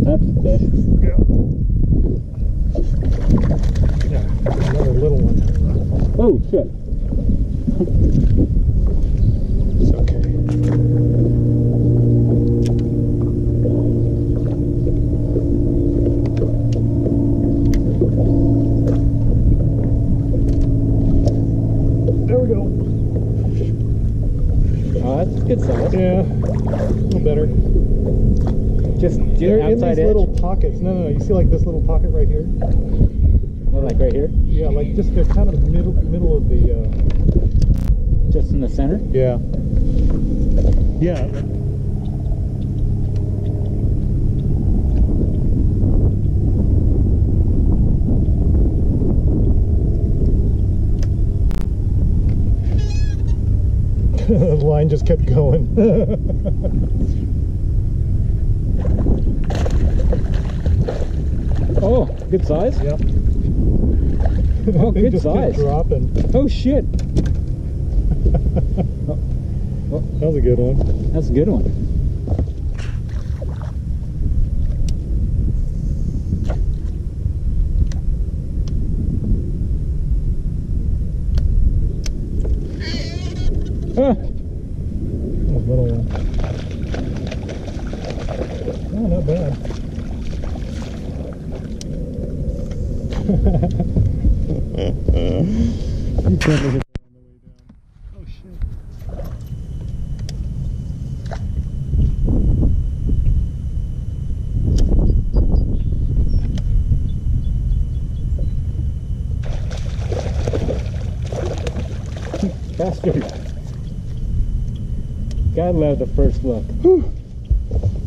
That's the fish. Yeah. Yeah, another little one. Oh shit. It's okay. There we go. Oh, that's a good size. Yeah, a little better. Just They're in outside these edge. little pockets. No, no, no. You see like this little pocket right here? Oh, like right here? Yeah, like just they're kind of middle of the. Just in the center? Yeah. Yeah. The line just kept going. Oh, good size? Yep. Oh, They good just kept size. dropping. Oh shit. That was a good one. That's a good one. Ah. A little one. Oh, not bad. You can't look at that on the way down. Oh shit. Bastard. Gotta love the first look. Whew.